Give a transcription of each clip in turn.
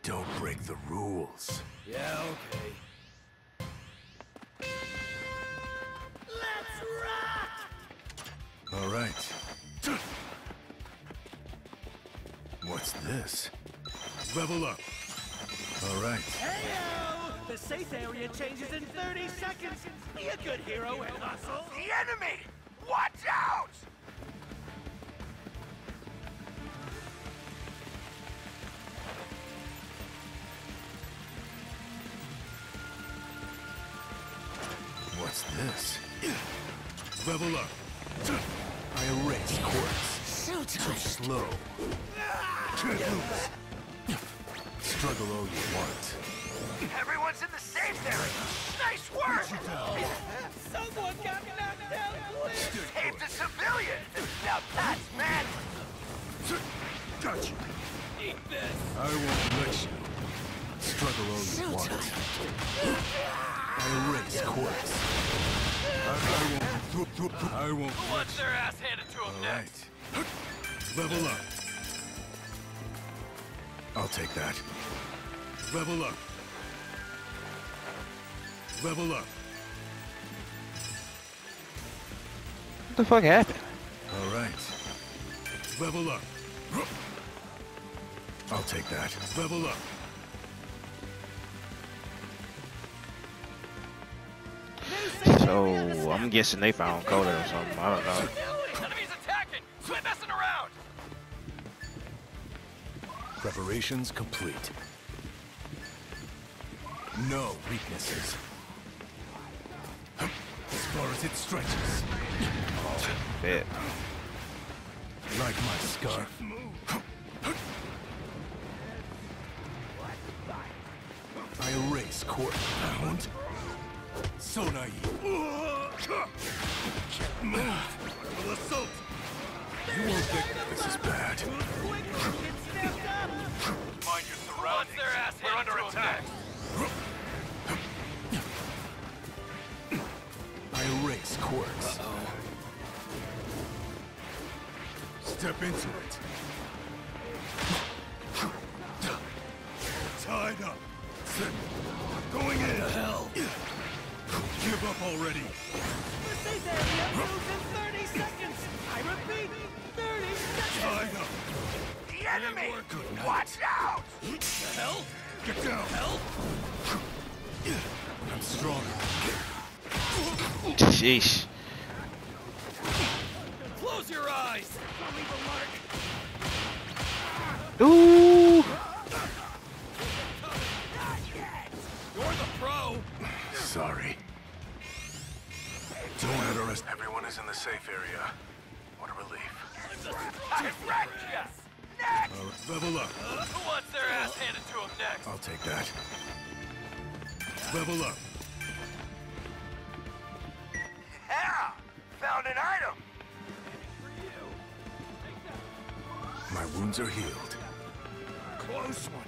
Don't break the rules. Yeah, okay. Let's rock! All right. What's this? Level up. All right. Heyo! The safe area changes in 30 seconds. Be a good hero and hustle. The enemy! Watch out! What's this? Level up. I erase course. Too slow. Struggle all you want. Everyone's in the safe area! Nice work! Someone got knocked out quick! Saved a civilian! Now that's mad! Gotcha. Eat this! I won't let you. Struggle all you want. I erase course. I won't. Who wants their ass handed to them All next? right. Level up. I'll take that. Level up. Level up. What the fuck happened? All right. Level up. I'll take that. Level up. So I'm guessing they found Coda or something. I don't know. Enemies attacking! Quit messing around! Preparations complete. No weaknesses. As far as it stretches. Bet. Like my scarf. I erase court. Hound. So naive. Will assault. You won't get. This is bad. Quick, get stepped up! Mind your Who wants their ass We're handed under to them attack. next? I erase courts. Step into it. Tied up. Going in. Hell. Give up already. The safe area moves in 30 seconds! I repeat, 30 seconds! Tied up. The enemy! Good night. Watch out! The hell? Get down. Hell? I'm stronger. Sheesh. Close your eyes! Ooh. You're the pro! Sorry. Don't underestimate. Everyone is in the safe area. What a relief. I wrecked ya! Next! All right, level up. Who wants their ass handed to them next? I'll take that. Level up. Yeah! Found an item! My wounds are healed. Close one.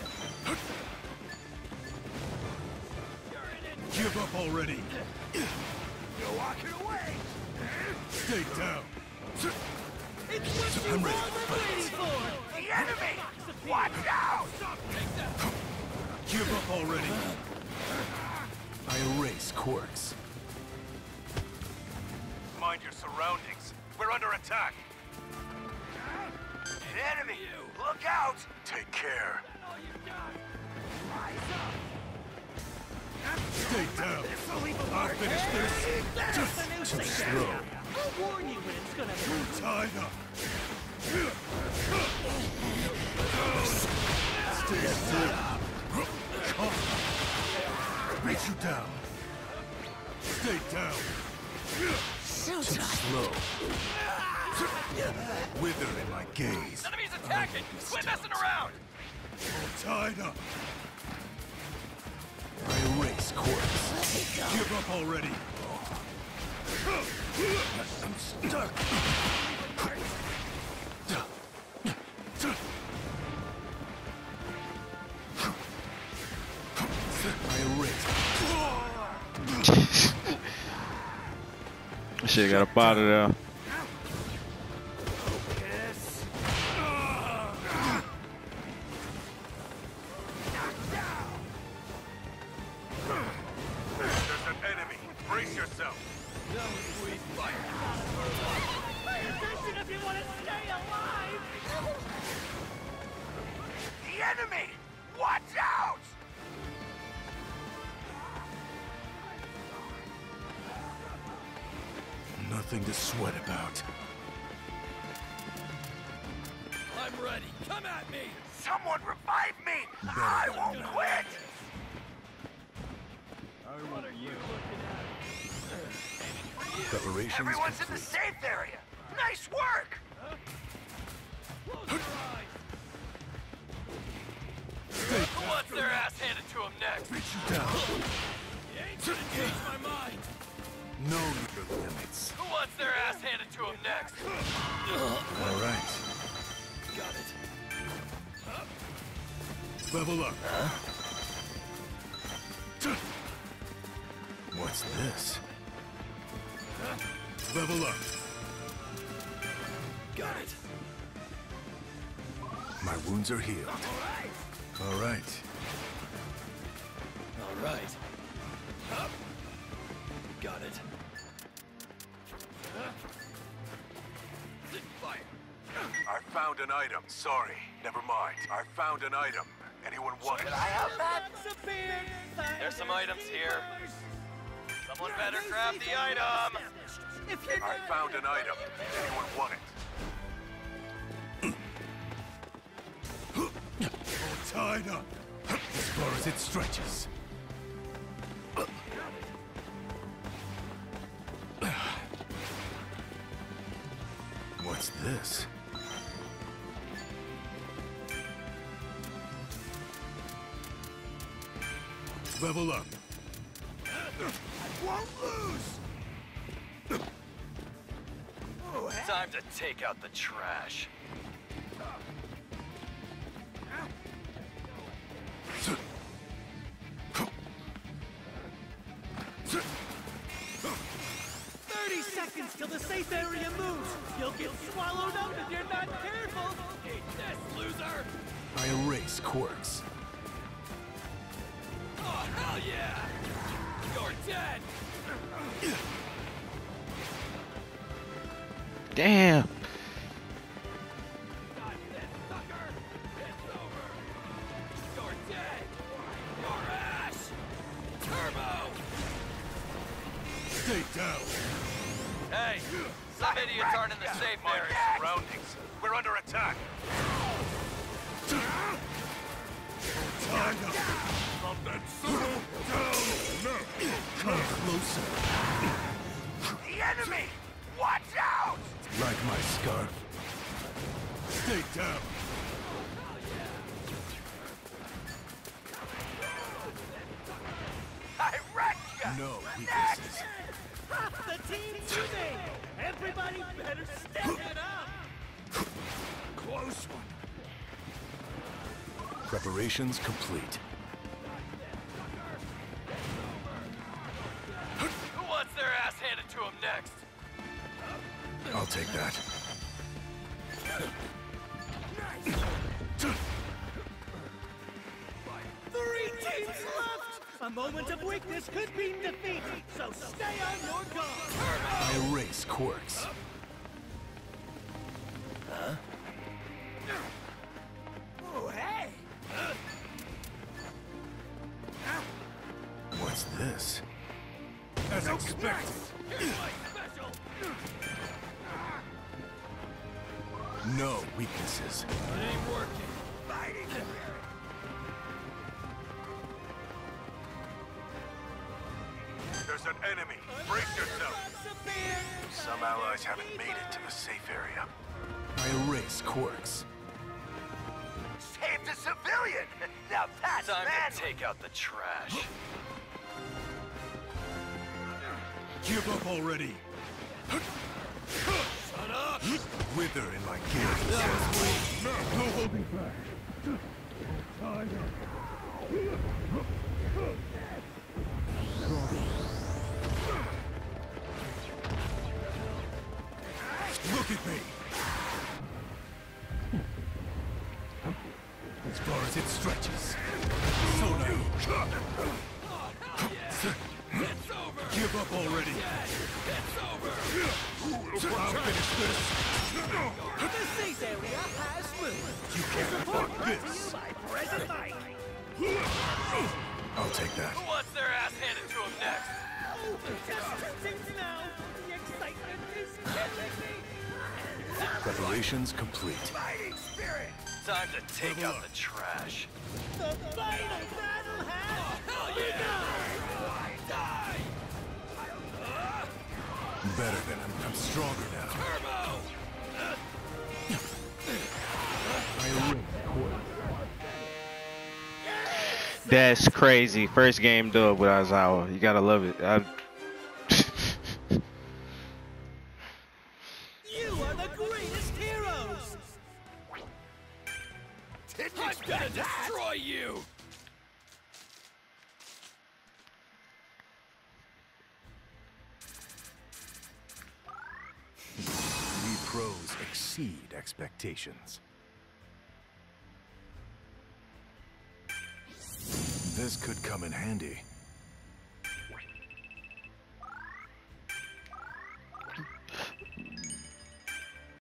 Give up already. You're walking away! Stay down. It's what I'm you've ready all to been fight. waiting for! The enemy! Watch out! Give up already. I erase corks. Mind your surroundings. We're under attack. Enemy! Look out! Take care. Stay down. I'll finish this. Just too slow. I'll warn you when it's gonna move. Tied up. Stay still. Reach you down. Stay down. Too slow. Wither in my gaze. Enemies attacking! Quit messing around! Tied up. I erase corpse. Give up already. I'm stuck. I erase. Shit got up out of there. enemy! Watch out! Nothing to sweat about. I'm ready. Come at me. Someone revive me! I won't quit! Preparations Everyone's in the complete. safe area! Nice work! Who wants their ass handed to him next? Beat you down. You ain't gonna change my mind. No your limits. Who wants their ass handed to him next? All right. Got it. Level up. What's this? Level up. Got it. My wounds are healed. All right. All right. Got it. Fire. I found an item. Sorry. Never mind. I found an item. Anyone want it? I have that? There's some items here. Someone better grab the item. If you're I found an item. Anyone want it? All tied up. As far as it stretches. What's this? Level up. won't lose! Time to take out the trash. Till the safe area moves! You'll get swallowed up if you're not careful! Eat this, loser! I erase quirks. Oh, hell yeah! You're dead! Damn. Got this, sucker! It's over! You're dead! Your ass! Turbo! Stay down. Hey! Some idiots aren't in the safe area. Surroundings. We're under attack. Tied up. From that circle down now. Come closer. The enemy! Watch out! Like my scarf. Stay down. I wrecked ya! No weaknesses. The team's moving! Everybody better step it up! Close one. Preparations complete. Who wants their ass handed to him next? I'll take that. Three teams left! A moment of weakness could mean defeat, so stay on your guard! I erase quirks. Oh, hey! What's this? As expected. Here's my special! No weaknesses. It ain't working. There's an enemy. Brace yourself. Some allies haven't made it to the safe area. I erase quirks. Saved a civilian! Now that's Time to manly! take out the trash. Give up already. Shut up! Wither in my gears. That was weak. No holding back. Look at me. As far as it stretches. So now. Oh, hell yeah! It's over! Give up already. It's over! I'll finish this. The safe area has moved! You can't fuck this. By take that. Who wants their ass handed to him next? Oh, just two things now. The excitement is killing me. Preparations complete. Fighting spirit! Time to take out the trash. The final battle has Better than him. I'm stronger now. That's crazy. First game dub with Aizawa. You gotta love it. You are the greatest heroes! I'm gonna destroy you! We pros exceed expectations. This could come in handy.